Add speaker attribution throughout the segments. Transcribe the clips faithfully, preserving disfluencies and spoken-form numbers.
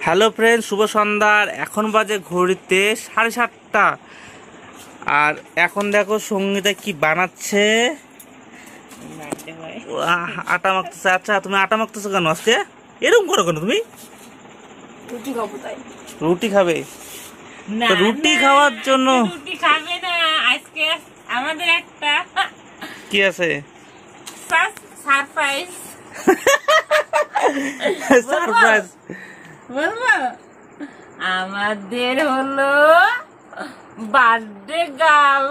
Speaker 1: Hello friend, শুভ সন্ধ্যার। এখন বাজে ঘড়িতে সাড়ে সাতটা। আর এখন দেখো সঙ্গীতা কি বানাচ্ছে, আটা মাখতেছে। আচ্ছা, তুমি আটা মাখতেছো কেন আজকে? এরকম করো কেন তুমি?
Speaker 2: রুটি খাবো তাই।
Speaker 1: রুটি খাবে?
Speaker 2: না,
Speaker 1: রুটি খাওয়ার জন্য
Speaker 2: রুটি খাবে না আজকে। আমাদের একটা
Speaker 1: কি আছে?
Speaker 2: সারপ্রাইজ।
Speaker 1: সারপ্রাইজ
Speaker 2: বলবো, আমাদের হলো বার্থডে গার্ল।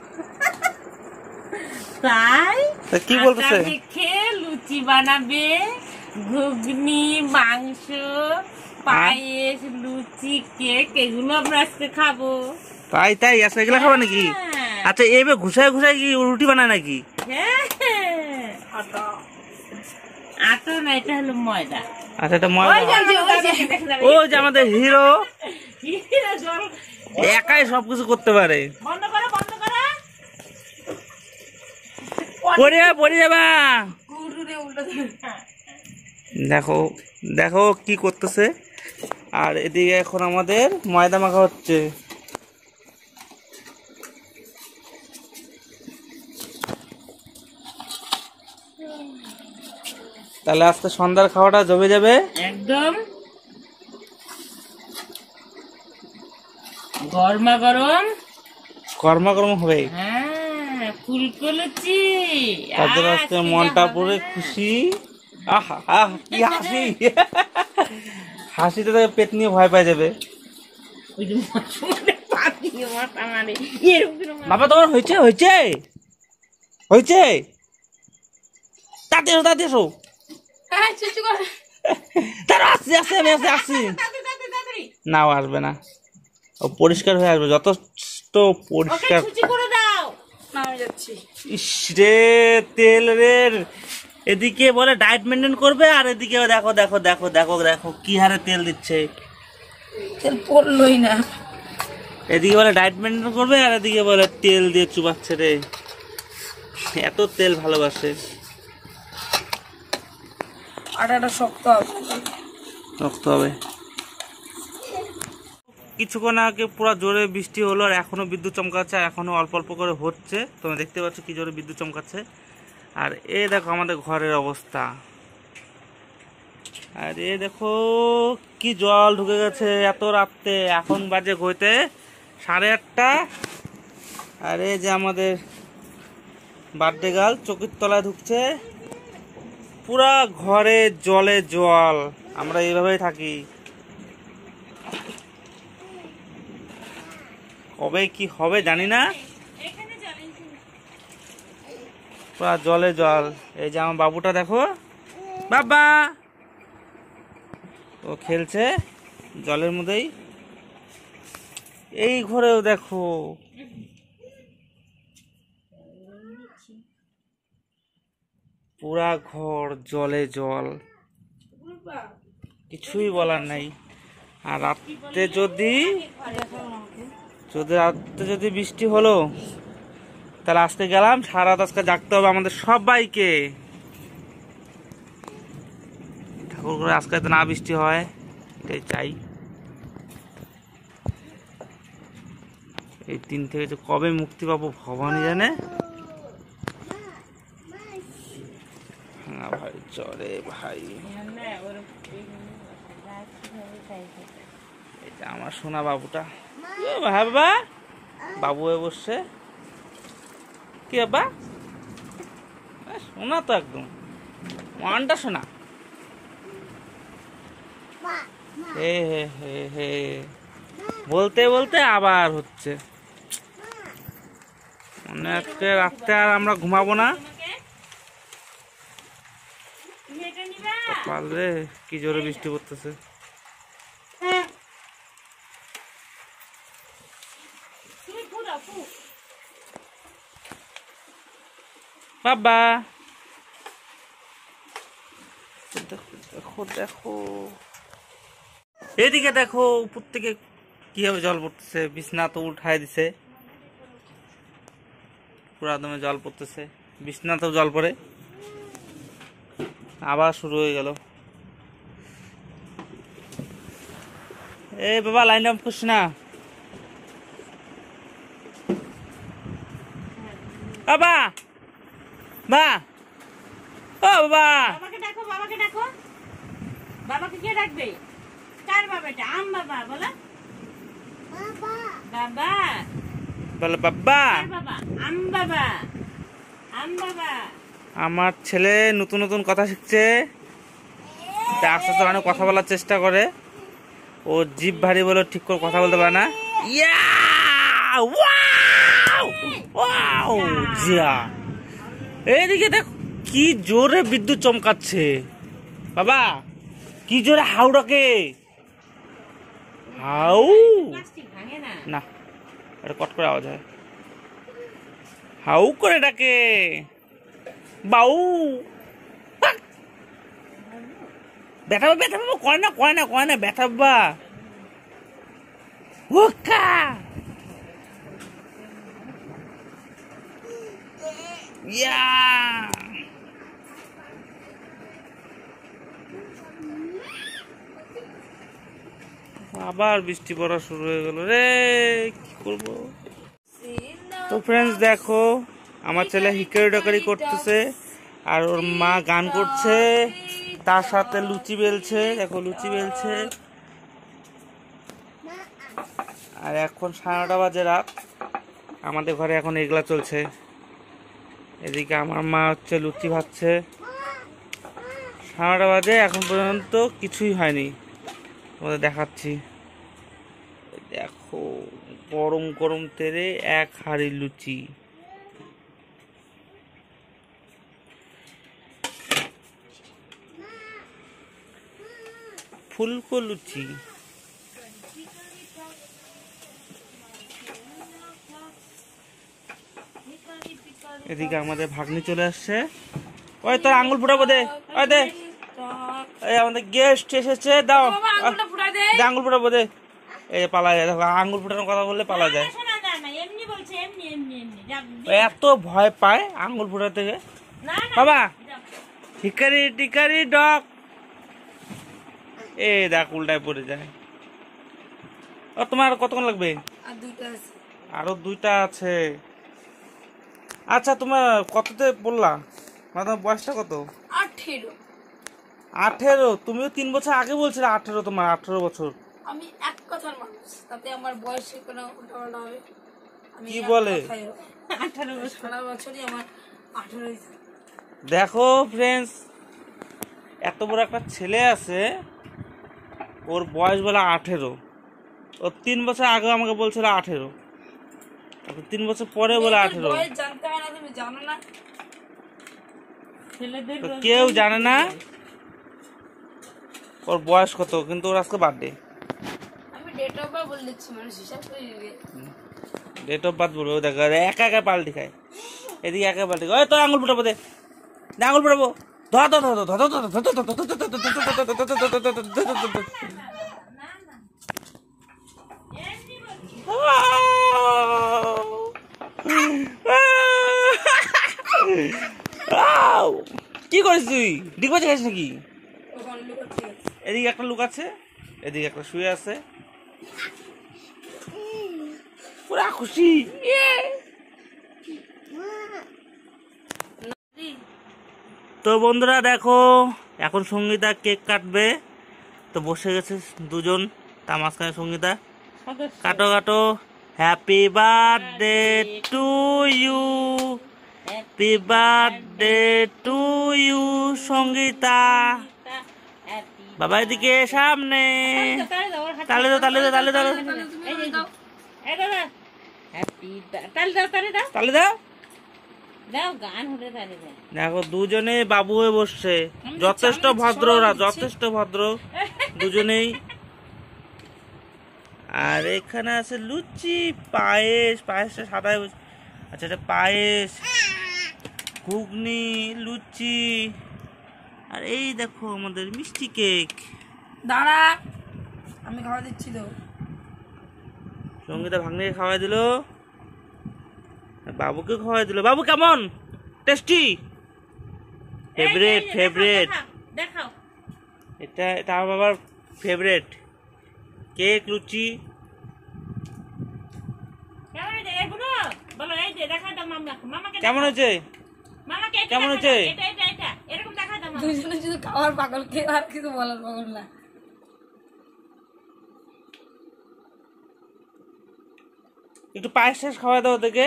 Speaker 2: তাই
Speaker 1: কি বলতেছে?
Speaker 2: দেখে লুচি বানাবে, ঘুগনি, মাংস, পায়েস, লুচি, কেক, এগুলো আমরা আজকে খাবো।
Speaker 1: তাই তাই আজকে এগুলো খাবে নাকি? আচ্ছা, এইভাবে ঘুষায় ঘুষায় কি রুটি বানায় নাকি?
Speaker 2: আটা না, এটা হলো ময়দা।
Speaker 1: আচ্ছা, এটা ময়দা। ও যে আমাদের হিরো, একাই সবকিছু করতে পারে।
Speaker 2: বন্ধ করো, বন্ধ করো।
Speaker 1: পড়ে যাবা, পড়ে যাবা। দেখো দেখো কি করতেছে। আর এদিকে এখন আমাদের ময়দা মাখা হচ্ছে। তাহলে আজকে সন্ধ্যার খাওয়াটা জমে যাবে
Speaker 2: একদম। গরমা গরম
Speaker 1: গরমা গরম হবে।
Speaker 2: হ্যাঁ, ফুলকো লুচি।
Speaker 1: তাদের আজকে মনটা পুরো খুশি। আহ আহ কি হাসি! হাসিতে তাকে পেট নিয়ে ভয় পাই যাবে। বাবা, তোমার হয়েছে হয়েছে হয়েছে তাতে এসো, তাতে এসো। তারা আসছি আসছি আমি আসছি আসছি নাও, আসবে না। ও পরিষ্কার হয়ে আসবে, যথেষ্ট পরিষ্কার। ইস রে, তেল রে। এদিকে বলে ডায়েট মেনটেন করবে, আর এদিকে দেখো দেখো দেখো দেখো দেখো কি হারে তেল দিচ্ছে।
Speaker 2: তেল পড়লোই না।
Speaker 1: এদিকে বলে ডায়েট মেনটেন করবে, আর এদিকে বলে তেল দিয়ে চুবাচ্ছে রে। এত তেল ভালোবাসে।
Speaker 2: আটাটা শক্ত হবে,
Speaker 1: শক্ত হবে। কিছুক্ষণ আগে পুরো জোরে বৃষ্টি হলো, আর এখনো বিদ্যুৎ চমকাচ্ছে, এখনো অল্প অল্প করে হচ্ছে। তোমরা দেখতে পাচ্ছ কি জোরে বিদ্যুৎ চমকাচ্ছে। আর এ দেখো আমাদের ঘরের অবস্থা। আর এ দেখো কি জল ঢুকে গেছে এত রাত্রে। এখন বাজে ঘইতে সাড়ে আটটা। আর এই যে আমাদের বার্থডে গার্ল চকির তলায় ঢুকছে। পুরা ঘরে জলে জল। আমরা এইভাবেই থাকি। কবে কি হবে জানি না, পুরা জলে জল। এই যে আমার বাবুটা দেখো, বাবা ও খেলছে জলের মধ্যেই। এই ঘরেও দেখো পুরা ঘর জলে জল, কিছুই বলার নাই। আর রাত্রে যদি যদি রাত্রে যদি বৃষ্টি হলো, তাহলে আজকে গেলাম সারা রাত আজকে জাগতে হবে আমাদের সবাইকে। ঠাকুর করে আজকে তো না বৃষ্টি হয়, এটাই চাই। এই দিন থেকে যে কবে মুক্তি পাবো ভগবানই জানে। হ্যাঁ ভাই, চলে ভাই। এটা আমার সোনা বাবুটা। হ্যাঁ বাবা, বাবু হয়ে বসছে। কি বাবা, শোনা তো একদম মানটা শোনা। হে হে হে হে বলতে বলতে আবার হচ্ছে। মানে আজকে রাত্রে আর আমরা ঘুমাবো না। পারলে কি জোরে বৃষ্টি পড়তেছে। বাবা দেখো দেখো, এদিকে দেখো উপর থেকে কিভাবে জল পড়তেছে। বিছনা তো উঠাই দিছে, পুরা দমে জল পড়তেছে। বিছনাতেও জল পড়ে। আবার শুরু হয়ে গেল। এ বাবা লাইন আপ করছ না বাবা বা ও বাবা
Speaker 2: বাবাকে ডাকো বাবাকে ডাকো বাবাকে কে ডাকবে কার বাবা এটা আম বাবা বলো বাবা
Speaker 1: বলো বাবা
Speaker 2: কার বাবা আম বাবা আম বাবা
Speaker 1: আমার ছেলে নতুন নতুন কথা শিখছে তা আস্তে আস্তে অনেক কথা বলার চেষ্টা করে ও জিভ ভারী বলে ঠিক করে কথা বলতে পারে না ইয়া ওয়াও ওয়াও জিয়া এইদিকে দেখ কি জোরে বিদ্যুৎ চমকাচ্ছে বাবা কি জোরে হাওড়াকে হাউ
Speaker 2: প্লাস্টিক ভাঙে না
Speaker 1: না এটা কট করে আওয়াজ হয় হাউ করে ডাকে বাউ ব্যথা ব্যথা বাবা কয় না কয় না কয় না ব্যথা বাবা ওকা ইয়া আবার বৃষ্টি পড়া শুরু হয়ে গেল রে কি করবো তো ফ্রেন্ডস দেখো আমার ছেলে হিকারি ডাকারি করতেছে আর ওর মা গান করছে তার সাথে লুচি বেলছে দেখো লুচি বেলছে আর এখন সাড়ে নটা বাজে রাত আমাদের ঘরে এখন এগুলা চলছে এদিকে আমার মা হচ্ছে লুচি ভাজছে সাড়ে নটা বাজে এখন পর্যন্ত কিছুই হয়নি তোমাদের দেখাচ্ছি দেখো গরম গরম তেলে এক হাঁড়ি লুচি ফুলকো লুচি এদিকে আমাদের ভাগ্নি চলে আসছে ওই তোর আঙ্গুল ফুটাবো দে ওই দে এই আমাদের গেস্ট এসেছে দাও দে আঙ্গুল ফুটাবো দে এই পালা যায় দেখো আঙ্গুল ফুটানোর কথা বললে পালা যায়
Speaker 2: শোনা যায় না এমনি বলছে এমনি এমনি এমনি যাক,
Speaker 1: ও এত ভয় পায় আঙ্গুল ফুটা থেকে
Speaker 2: না না
Speaker 1: বাবা
Speaker 2: যাক।
Speaker 1: হিকারি টিকারি ডগ এ দেখ উল্টায় পড়ে যায় ও তোমার আর কতক্ষণ লাগবে
Speaker 2: আর দুইটা আছে
Speaker 1: আরো দুইটা আছে আচ্ছা তোমার কততে বললা মানে তোমার বয়সটা কত
Speaker 3: আঠেরো।
Speaker 1: আঠেরো তুমিও তিন বছর আগে বলছিলে আঠেরো তোমার আঠেরো বছর
Speaker 3: আমি এক কথার মানুষ, তাতে আমার বয়সে কোনো উল্টাপাল্টা হবে? আমি
Speaker 1: কি
Speaker 3: এক
Speaker 1: বলে?
Speaker 3: কথাই হবে।
Speaker 2: আঠারো বছর
Speaker 3: সারা বছরই আমার আঠেরোই থাকে।
Speaker 1: দেখো ফ্রেন্ডস এত বড় একটা ছেলে আছে ওর বয়স বলে আঠেরো ও তিন বছর আগে আমাকে বলছিল আঠেরো এখন তিন বছর পরে বলে
Speaker 3: মেয়েদের
Speaker 1: আঠেরো
Speaker 3: বয়স জানতে হয় না, তুমি জানো না?
Speaker 2: ছেলেদের
Speaker 1: তো
Speaker 2: রোজ
Speaker 1: কেউ
Speaker 2: রোজ
Speaker 1: জানে না ওর বয়স কত কিন্তু ওর আজকে বার্থডে
Speaker 3: আমি ডেট অফ বার্থ বলে দিচ্ছি, মানুষ হিসাব করে দিবে।
Speaker 1: ডেট অফ বার্থ বলবো দেখো একা একা পাল্টি খায় এদিকে একা পাল্টি খায় ওই তোর আঙুল ফুটাবো দে দে আঙুল ফুটাবো ধর ধর ধর ধর ধর ধর ধর ধর ধর কি করিস তুই ডিগবাজি খাইস নাকি
Speaker 3: ওখানে লুকাচ্ছি।
Speaker 1: এদিকে একটা লোক আছে এদিকে একটা শুয়ে আছে পুরা খুশি তো বন্ধুরা দেখো এখন সঙ্গীতা কেক কাটবে তো বসে গেছে দুজন তার মাঝখানে সঙ্গীতা
Speaker 2: সদস্য।
Speaker 1: কাটো কাটো happy birthday to you happy birthday to you Sangeeta
Speaker 2: Happy
Speaker 1: বাবা এদিকে সামনে
Speaker 2: তালে দাও, তালে দাও, ওর হাতে
Speaker 1: তালে দাও তালে দাও তালে দাও
Speaker 2: এই যে, এই দাদা হ্যাপি তালে দাও তালে দাও
Speaker 1: তালে দাও
Speaker 2: দাও গান হলে তালে দাও
Speaker 1: দেখো দুজনে বাবু হয়ে বসছে যথেষ্ট ভদ্র ওরা যথেষ্ট ভদ্র দুজনেই আর এখানে আছে লুচি পায়েস পায়েসটা সাদা হয়ে বসে- আচ্ছা এটা পায়েস ঘুগনি লুচি আর এই দেখো আমাদের মিষ্টি কেক
Speaker 3: দাঁড়া, আমি খাওয়া দিচ্ছি তো।
Speaker 1: সঙ্গীতা ভাগ্নিকে খাওয়াই দিল বাবুকে খাওয়াই দিল বাবু কেমন টেস্টি ফেভারিট ফেভারিট
Speaker 2: দেখাও
Speaker 1: এটা এটা আমার বাবার ফেভারিট কেক, লুচি।
Speaker 2: কেমন হয়েছে এগুলো বলো? এই যে দেখা দাও মামা, মামাকে
Speaker 1: কেমন হয়েছে?
Speaker 2: মামাকে এটা
Speaker 1: কেমন
Speaker 2: দেখা
Speaker 1: হয়েছে?
Speaker 2: দাও, এটা এটা এটা এরকম দেখা দাও মামা।
Speaker 3: দুজনে শুধু খাওয়ার পাগল, কেউ আর কিছু বলার পাগল না।
Speaker 1: একটু পায়েস টায়েস খাওয়া দাও ওদেরকে।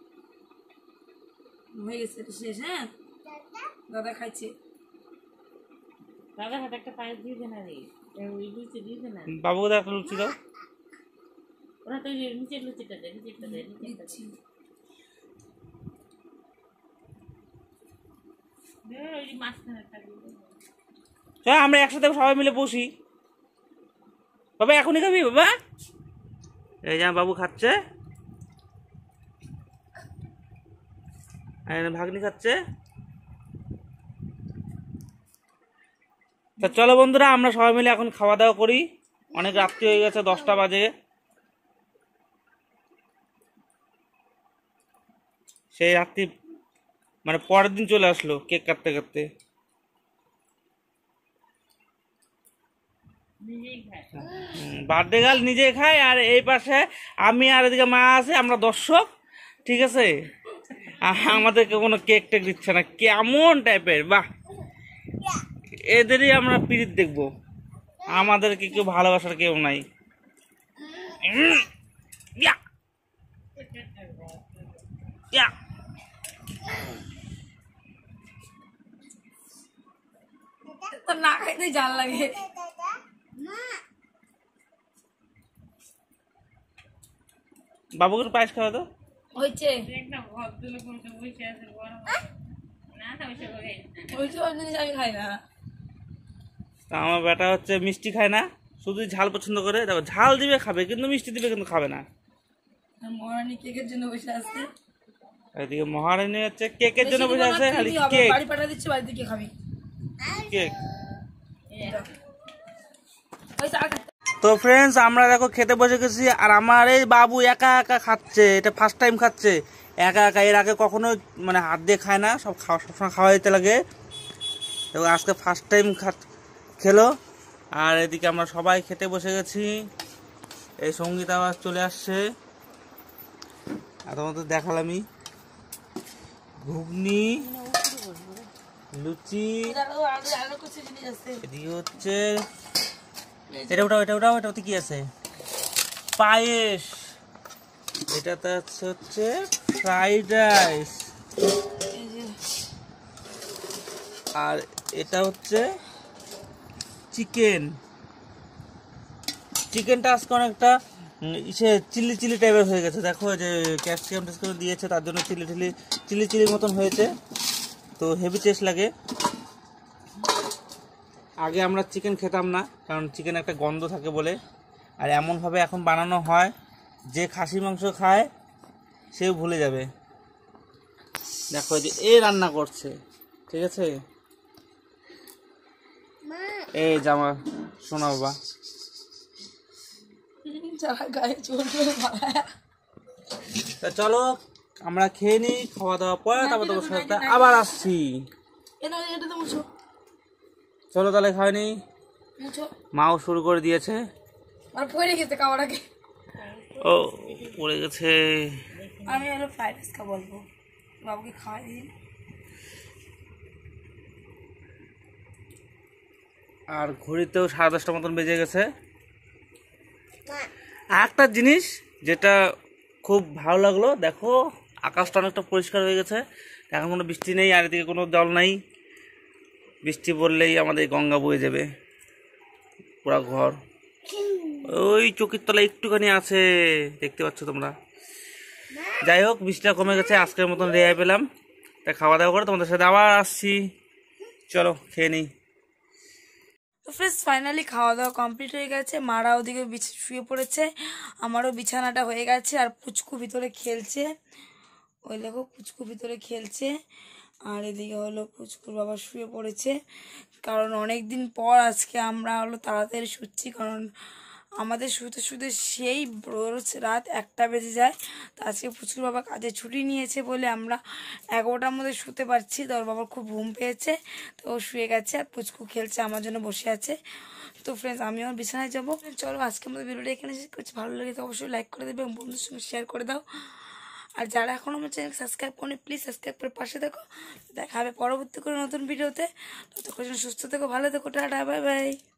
Speaker 3: হয়ে গেছে শেষ। হ্যাঁ দাদা খাইছে।
Speaker 2: দাদার হাতে একটা পায়েস দিয়ে দে না রে, ওই লুচি দিয়ে দে না।
Speaker 1: বাবুকে দাও একটা লুচি দাও।
Speaker 2: ওরা তো নিচের লুচিটা দেয়, নিচেরটা দেয়, নিচেরটা
Speaker 3: দিচ্ছি।
Speaker 2: দেয়। ওই মাঝখানে থাকবে।
Speaker 1: হ্যাঁ আমরা একসাথে সবাই মিলে বসি। বাবা এখনই খাবি বাবা? এই যে বাবু খাচ্ছে, আর ভাগ্নি খাচ্ছে। তা চলো বন্ধুরা, আমরা সবাই মিলে এখন খাওয়া দাওয়া করি। অনেক রাত্রি হয়ে গেছে, দশটা বাজে। সেই রাত্রি মানে পরের দিন চলে আসলো কেক কাটতে কাটতে।
Speaker 2: নিজেই খায়।
Speaker 1: বার্থডে গার্ল নিজে খায়, আর এই পাশে আমি আর এদিকে মা আছে, আমরা দর্শক। ঠিক আছে, আমাদেরকে কোনো কেক টেক দিচ্ছে না, কেমন টাইপের। বাহ, এদেরই আমরা পিরিত দেখবো, আমাদেরকে কেউ ভালোবাসার কেউ নাই। উম, ইয়া, ইয়া।
Speaker 3: তো না খাইতে জাল লাগে।
Speaker 1: বাবুকে একটু পায়েস খাওয়া তো।
Speaker 3: হয়েছে
Speaker 2: একটা ভদ্রলোক বসে বসে আছে বড় না না ওইসব খাই না।
Speaker 3: ওই সব জিনিস আমি খাই না।
Speaker 1: তা আমার বেটা হচ্ছে মিষ্টি খায় না, শুধু ঝাল পছন্দ করে। দেখো ঝাল দিবে খাবে, কিন্তু মিষ্টি দিবে কিন্তু খাবে না।
Speaker 3: আর মহারানী কেকের জন্য বসে আছে।
Speaker 1: এদিকে মহারানী হচ্ছে কেকের জন্য
Speaker 3: বেশি
Speaker 1: বসে
Speaker 3: দিব না,
Speaker 1: আছে,
Speaker 3: তুই
Speaker 1: খালি
Speaker 3: দিও, আবার
Speaker 1: কেক
Speaker 3: বাড়ি পাঠা দিচ্ছি, বাড়িতে গিয়ে খাবি।
Speaker 1: কেক।
Speaker 3: ওই চা খাতে।
Speaker 1: তো ফ্রেন্ডস, আমরা দেখো খেতে বসে গেছি, আর আমার এই বাবু একা একা খাচ্ছে। এটা ফার্স্ট টাইম খাচ্ছে একা একা। এর আগে কখনো মানে হাত দিয়ে খায় না, সব খাওয়া সবসময় খাওয়া দিতে লাগে। এবং আজকে ফার্স্ট টাইম খা খেলো। আর এদিকে আমরা সবাই খেতে বসে গেছি। এই সঙ্গীত আওয়াজ চলে আসছে, আর তোমাদের দেখালামই। ঘুগনি, লুচি,
Speaker 3: এটারও আরো আরো কিছু জিনিস আছে।
Speaker 1: এদিকে হচ্ছে এটা ওটা এটা ওটা ওটাতে কি আছে, পায়েস। এটাতে আছে হচ্ছে ফ্রাইড রাইস,
Speaker 3: এই যে
Speaker 1: আর এটা হচ্ছে চিকেন। চিকেনটা আজকে অনেকটা উম, ইসে চিলি চিলি টাইপের হয়ে গেছে। দেখো যে ক্যাপসিকাম ট্যাপসিকাম দিয়েছে, তার জন্য চিলি চিলি চিলি চিলি মতন হয়েছে। তো হেভি টেস্ট লাগে। আগে আমরা চিকেন খেতাম না, কারণ চিকেন একটা গন্ধ থাকে বলে। আর এমনভাবে এখন বানানো হয়, যে খাসি মাংস খায় সেও ভুলে যাবে। দেখো যে এ রান্না করছে, ঠিক আছে। এই জামা শোনা বাবা,
Speaker 3: যারা গায়ে চলবে ভাড়া।
Speaker 1: তা চলো আমরা খেয়ে নিই। খাওয়া দাওয়া পরে তারপর তোমার সাথে আবার আসছি।
Speaker 3: এটা এটা তো মুছো
Speaker 1: চলো তাহলে খাই নি।
Speaker 3: মুছো।
Speaker 1: মাও শুরু করে দিয়েছে।
Speaker 3: আর পড়ে গেছে খাবার আগে।
Speaker 1: ও পড়ে গেছে।
Speaker 3: আমি হলো ফ্রাইড রাইস খাবো, বলবো বাবুকে খাওয়াই দিন।
Speaker 1: আর ঘড়িতেও সাড়ে দশটার মতন বেজে গেছে। একটা জিনিস যেটা খুব ভালো লাগলো, দেখো আকাশটা অনেকটা পরিষ্কার হয়ে গেছে। এখন কোনো বৃষ্টি নেই, আর এদিকে কোনো জল নাই। বৃষ্টি পড়লেই আমাদের গঙ্গা বয়ে যাবে পুরা ঘর। ওই চকির তলায় একটুখানি আছে, দেখতে পাচ্ছ তোমরা। যাই হোক, বৃষ্টিটা কমে গেছে, আজকের মতন রেহাই পেলাম। তাই খাওয়া দাওয়া করে তোমাদের সাথে আবার আসছি। চলো খেয়ে নিই।
Speaker 3: তো ফ্রেন্ডস ফাইনালি খাওয়া দাওয়া কমপ্লিট হয়ে গেছে। মারা ওদিকে বিছ- শুয়ে পড়েছে, আমারও বিছানাটা হয়ে গেছে। আর পুচকু ভিতরে খেলছে, ওই দেখো পুচকু ভিতরে খেলছে। আর এদিকে হলো পুচকুর বাবা শুয়ে পড়েছে, কারণ অনেক দিন পর আজকে আমরা হলো তাড়াতাড়ি শুচ্ছি। কারণ আমাদের শুতে শুতে সেই রোজ রাত একটা বেজে যায়। তো আজকে পুচকুর বাবা কাজে ছুটি নিয়েছে বলে আমরা এগারোটার মধ্যে শুতে পারছি। তো ওর বাবার খুব ঘুম পেয়েছে, তো ও শুয়ে গেছে, আর পুচকু খেলছে, আমার জন্য বসে আছে। তো ফ্রেন্ডস আমি আমার বিছানায় যাবো। চলো আজকে আমাদের ভিডিওটা এখানে শেষ করছি। ভালো লাগে তো অবশ্যই লাইক করে দেবে এবং বন্ধুদের সঙ্গে শেয়ার করে দাও। আর যারা এখন আমার চ্যানেল সাবস্ক্রাইব করেনি প্লিজ সাবস্ক্রাইব করে পাশে দেখো। দেখা হবে পরবর্তী করে নতুন ভিডিওতে। ততক্ষণ সুস্থ থেকো, ভালো থেকো, টাটা, বাই বাই।